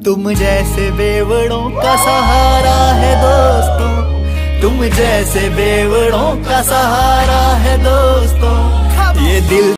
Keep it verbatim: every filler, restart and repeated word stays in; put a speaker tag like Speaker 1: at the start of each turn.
Speaker 1: तुम जैसे बेवड़ों का सहारा है दोस्तों, तुम जैसे बेवड़ों का सहारा है दोस्तों, ये दिल